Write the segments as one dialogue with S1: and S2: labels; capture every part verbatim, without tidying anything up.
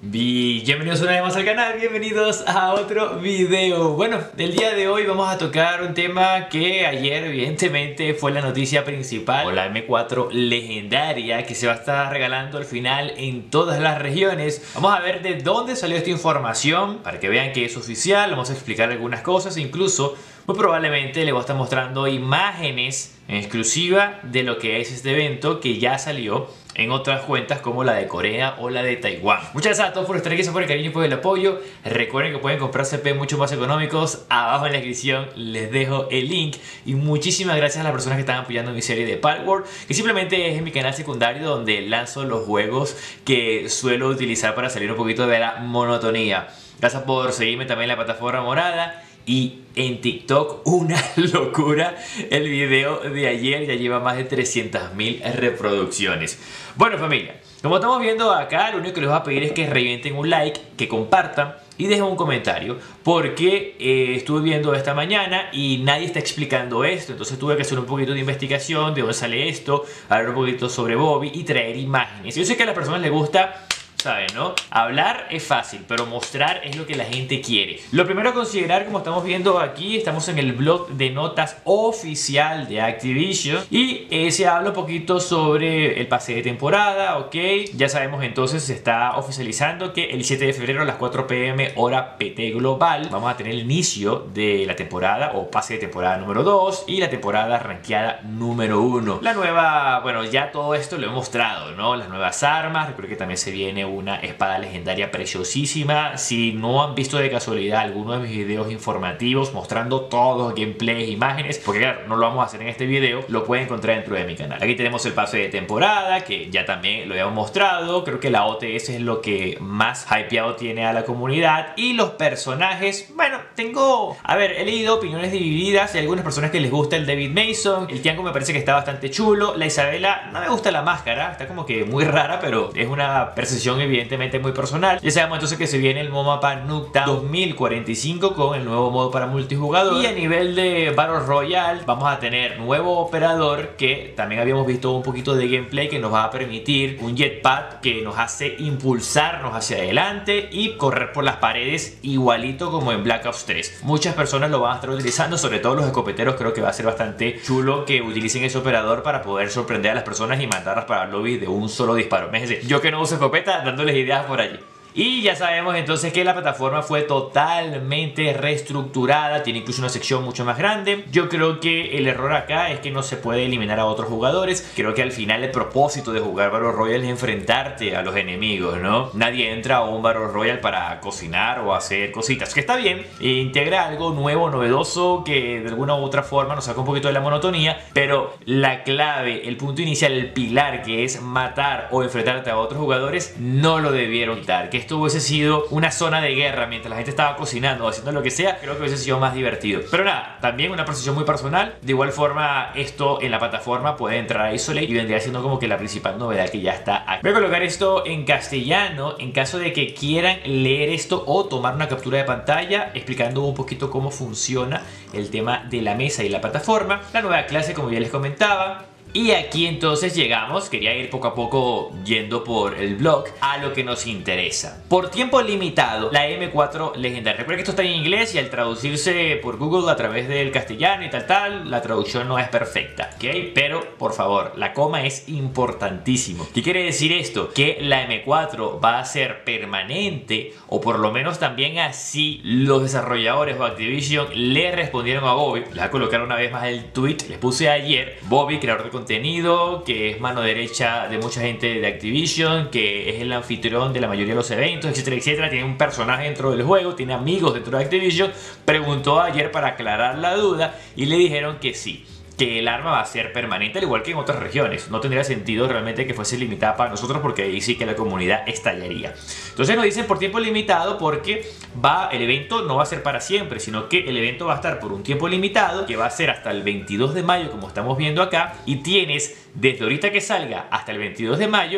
S1: Bienvenidos una vez más al canal, bienvenidos a otro video. Bueno, el día de hoy vamos a tocar un tema que ayer evidentemente fue la noticia principal, o la eme cuatro legendaria que se va a estar regalando al final en todas las regiones. Vamos a ver de dónde salió esta información para que vean que es oficial. Vamos a explicar algunas cosas, incluso muy probablemente les voy a estar mostrando imágenes en exclusiva de lo que es este evento que ya salió en otras cuentas como la de Corea o la de Taiwán. Muchas gracias a todos por estar aquí, gracias por el cariño y por el apoyo. Recuerden que pueden comprar C P mucho más económicos. Abajo en la descripción les dejo el link. Y muchísimas gracias a las personas que están apoyando mi serie de Palworld, que simplemente es en mi canal secundario donde lanzo los juegos que suelo utilizar para salir un poquito de la monotonía. Gracias por seguirme también en la plataforma morada. Y en TikTok, una locura, el video de ayer ya lleva más de trescientas mil reproducciones. Bueno, familia, como estamos viendo acá, lo único que les voy a pedir es que revienten un like, que compartan y dejen un comentario, porque eh, estuve viendo esta mañana y nadie está explicando esto. Entonces tuve que hacer un poquito de investigación de dónde sale esto, hablar un poquito sobre Bobby y traer imágenes. Yo sé que a las personas les gusta, ¿saben, no? Hablar es fácil, pero mostrar es lo que la gente quiere. Lo primero a considerar, como estamos viendo aquí, estamos en el blog de notas oficial de Activision y eh, se habla un poquito sobre el pase de temporada, ¿ok? Ya sabemos entonces, se está oficializando que el siete de febrero a las cuatro pe eme hora P T global vamos a tener el inicio de la temporada o pase de temporada número dos y la temporada rankeada número uno. La nueva, bueno, ya todo esto lo he mostrado, ¿no? Las nuevas armas, recuerdo que también se viene una espada legendaria preciosísima. Si no han visto de casualidad alguno de mis videos informativos mostrando todos gameplays, imágenes, porque claro, no lo vamos a hacer en este video, lo pueden encontrar dentro de mi canal. Aquí tenemos el pase de temporada, que ya también lo habíamos mostrado. Creo que la O T S es lo que más hypeado tiene a la comunidad. Y los personajes, bueno, tengo, a ver, he leído opiniones divididas. Hay algunas personas que les gusta el David Mason, el Tiango me parece que está bastante chulo. La Isabela, no me gusta la máscara, está como que muy rara, pero es una percepción evidentemente muy personal. Ya sabemos entonces que se viene el modo mapa Nuketown dos mil cuarenta y cinco con el nuevo modo para multijugador. Y a nivel de Battle Royale vamos a tener nuevo operador, que también habíamos visto un poquito de gameplay, que nos va a permitir un jetpack que nos hace impulsarnos hacia adelante y correr por las paredes igualito como en Black Ops tres. Muchas personas lo van a estar utilizando, sobre todo los escopeteros. Creo que va a ser bastante chulo que utilicen ese operador para poder sorprender a las personas y mandarlas para el lobby de un solo disparo. Fíjense, yo que no uso escopeta, dándoles ideas por allí. Y ya sabemos entonces que la plataforma fue totalmente reestructurada, tiene incluso una sección mucho más grande. Yo creo que el error acá es que no se puede eliminar a otros jugadores. Creo que al final el propósito de jugar Battle Royale es enfrentarte a los enemigos, ¿no? Nadie entra a un Battle Royale para cocinar o hacer cositas, que está bien. E integra algo nuevo, novedoso, que de alguna u otra forma nos saca un poquito de la monotonía. Pero la clave, el punto inicial, el pilar, que es matar o enfrentarte a otros jugadores, no lo debieron quitar. Que esto hubiese sido una zona de guerra mientras la gente estaba cocinando o haciendo lo que sea, creo que hubiese sido más divertido. Pero nada, también una percepción muy personal. De igual forma, esto en la plataforma puede entrar a Isolate y vendría siendo como que la principal novedad que ya está aquí. Voy a colocar esto en castellano en caso de que quieran leer esto o tomar una captura de pantalla explicando un poquito cómo funciona el tema de la mesa y la plataforma. La nueva clase, como ya les comentaba. Y aquí entonces llegamos, quería ir poco a poco yendo por el blog a lo que nos interesa. Por tiempo limitado, la eme cuatro legendaria. Recuerden que esto está en inglés y al traducirse por Google a través del castellano y tal tal, la traducción no es perfecta, ¿ok? Pero por favor, la coma es importantísimo. ¿Qué quiere decir esto? Que la eme cuatro va a ser permanente, o por lo menos también así los desarrolladores o Activision le respondieron a Bobby. Les voy a colocar una vez más el tweet, les puse ayer. Bobby, creador de contenido, que es mano derecha de mucha gente de Activision, que es el anfitrión de la mayoría de los eventos, etcétera, etcétera. Tiene un personaje dentro del juego, tiene amigos dentro de Activision. Preguntó ayer para aclarar la duda y le dijeron que sí, que el arma va a ser permanente, al igual que en otras regiones. No tendría sentido realmente que fuese limitada para nosotros, porque ahí sí que la comunidad estallaría. Entonces nos dicen por tiempo limitado porque va, el evento no va a ser para siempre, sino que el evento va a estar por un tiempo limitado, que va a ser hasta el veintidós de mayo, como estamos viendo acá, y tienes desde ahorita que salga hasta el veintidós de mayo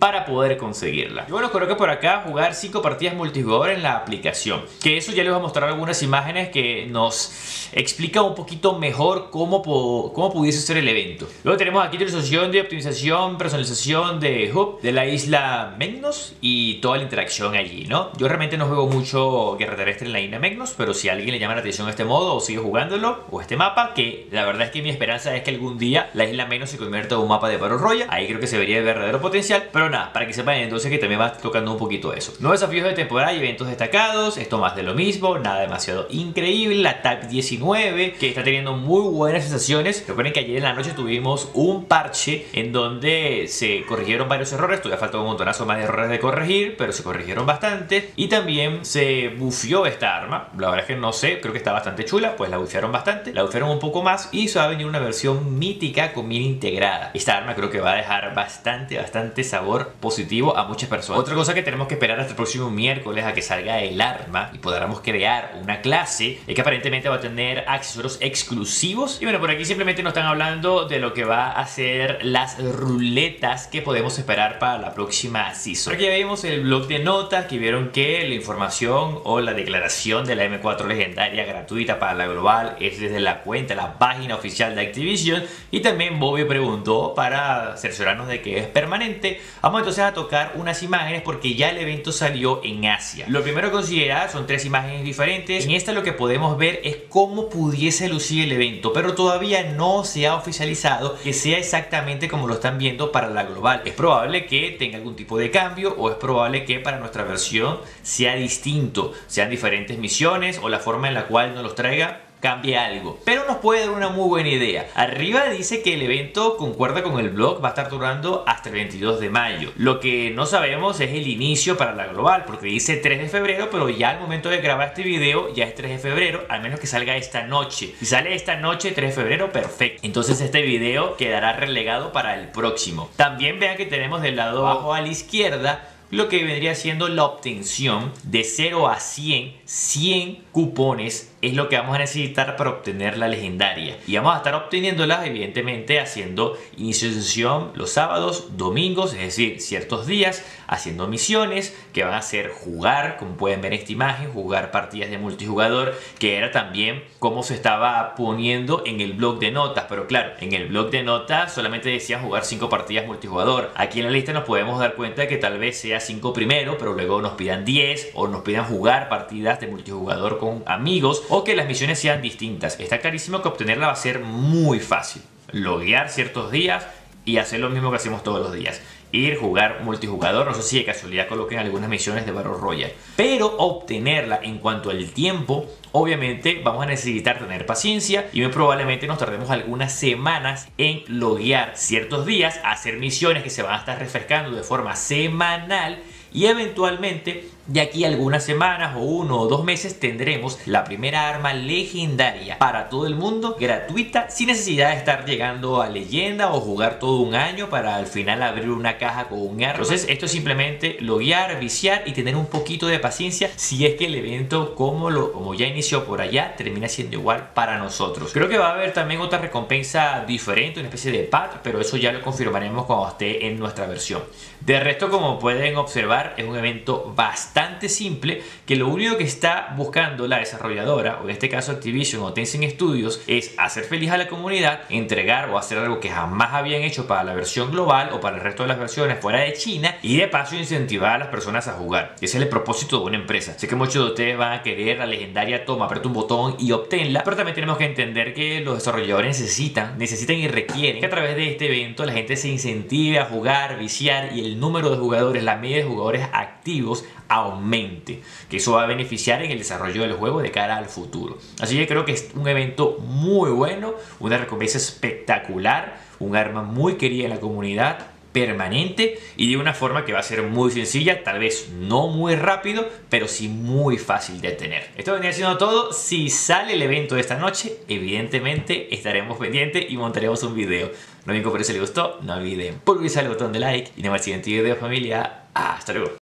S1: para poder conseguirla. Y bueno, creo que por acá jugar cinco partidas multijugador en la aplicación, que eso ya les voy a mostrar algunas imágenes que nos explica un poquito mejor cómo, cómo pudiese ser el evento. Luego tenemos aquí utilización de optimización, personalización de hub de la isla Megnos y toda la interacción allí, ¿no? Yo realmente no juego mucho Guerra Terrestre en la isla Megnos, pero si a alguien le llama la atención este modo o sigue jugándolo, o este mapa, que la verdad es que mi esperanza es que algún día la isla Megnos se convierta en un mapa de Battle Royale, ahí creo que se vería el verdadero potencial, pero nada, para que sepan entonces que también va tocando un poquito eso. Nuevos desafíos de temporada y eventos destacados, esto más de lo mismo, nada demasiado increíble. La T A C diecinueve, que está teniendo muy buenas sensaciones. Recuerden que ayer en la noche tuvimos un parche en donde se corrigieron varios errores, todavía falta un montonazo más de errores de corregir, pero se corrigieron bastante. Y también se bufió esta arma, la verdad es que no sé, creo que está bastante chula, pues la bufiaron bastante, la bufiaron un poco más y se va a venir una versión mítica con mina integrada. Esta arma creo que va a dejar bastante, bastante sabor positivo a muchas personas. Otra cosa que tenemos que esperar hasta el próximo miércoles a que salga el arma y podamos crear una clase es que aparentemente va a tener accesorios exclusivos. Y bueno, por aquí simplemente nos están hablando de lo que va a ser las ruletas que podemos esperar para la próxima season. Aquí ya vemos el blog de notas que vieron que la información o la declaración de la M cuatro legendaria gratuita para la global es desde la cuenta, la página oficial de Activision. Y también Bobby preguntó para cerciorarnos de que es permanente. Vamos entonces a tocar unas imágenes porque ya el evento salió en Asia. Lo primero a considerar son tres imágenes diferentes. En esta lo que podemos ver es cómo pudiese lucir el evento, pero todavía no se ha oficializado que sea exactamente como lo están viendo para la global. Es probable que tenga algún tipo de cambio o es probable que para nuestra versión sea distinto, sean diferentes misiones o la forma en la cual nos los traiga cambie algo, pero nos puede dar una muy buena idea. Arriba dice que el evento concuerda con el blog, va a estar durando hasta el veintidós de mayo. Lo que no sabemos es el inicio para la global, porque dice tres de febrero, pero ya al momento de grabar este video ya es tres de febrero, al menos que salga esta noche. Si sale esta noche, tres de febrero, perfecto. Entonces este video quedará relegado para el próximo. También vean que tenemos del lado abajo a la izquierda lo que vendría siendo la obtención de cero a cien, cien cupones es lo que vamos a necesitar para obtener la legendaria. Y vamos a estar obteniéndolas evidentemente haciendo inicio de sesión los sábados, domingos, es decir, ciertos días, haciendo misiones que van a ser jugar, como pueden ver en esta imagen, jugar partidas de multijugador, que era también como se estaba poniendo en el blog de notas. Pero claro, en el blog de notas solamente decían jugar cinco partidas multijugador. Aquí en la lista nos podemos dar cuenta que tal vez sea cinco primero, pero luego nos pidan diez o nos pidan jugar partidas de multijugador con amigos, o que las misiones sean distintas. Está clarísimo que obtenerla va a ser muy fácil. Loguear ciertos días y hacer lo mismo que hacemos todos los días. Ir, jugar multijugador, no sé si de casualidad coloquen algunas misiones de Battle Royale. Pero obtenerla en cuanto al tiempo, obviamente vamos a necesitar tener paciencia y muy probablemente nos tardemos algunas semanas en loguear ciertos días, hacer misiones que se van a estar refrescando de forma semanal. Y eventualmente, de aquí a algunas semanas o uno o dos meses, tendremos la primera arma legendaria para todo el mundo, gratuita, sin necesidad de estar llegando a leyenda o jugar todo un año para al final abrir una caja con un arma. Entonces esto es simplemente loguear, viciar y tener un poquito de paciencia si es que el evento, como, lo, como ya inició por allá, termina siendo igual para nosotros. Creo que va a haber también otra recompensa diferente, una especie de pack, pero eso ya lo confirmaremos cuando esté en nuestra versión. De resto, como pueden observar, es un evento bastante simple, que lo único que está buscando la desarrolladora, o en este caso Activision o Tencent Studios, es hacer feliz a la comunidad, entregar o hacer algo que jamás habían hecho para la versión global o para el resto de las versiones fuera de China, y de paso incentivar a las personas a jugar. Ese es el propósito de una empresa. Sé que muchos de ustedes van a querer la legendaria, toma, aprieta un botón y obténla, pero también tenemos que entender que los desarrolladores necesitan, necesitan y requieren que a través de este evento la gente se incentive a jugar, viciar y el número de jugadores, la media de jugadores activos aumente, que eso va a beneficiar en el desarrollo del juego de cara al futuro. Así que creo que es un evento muy bueno, una recompensa espectacular, un arma muy querida en la comunidad, permanente y de una forma que va a ser muy sencilla, tal vez no muy rápido, pero sí muy fácil de tener. Esto vendría siendo todo. Si sale el evento de esta noche, evidentemente estaremos pendientes y montaremos un video. No bien, por si les gustó, no olviden pulverizar el botón de like y nos vemos en el siguiente video, familia. Hasta luego.